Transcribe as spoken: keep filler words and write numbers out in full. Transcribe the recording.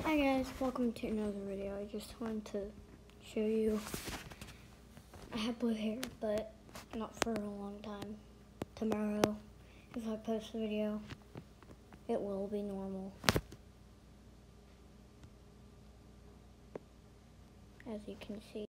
Hi guys, welcome to another video. I just wanted to show you I have blue hair, but not for a long time. Tomorrow, if I post a video, it will be normal. As you can see.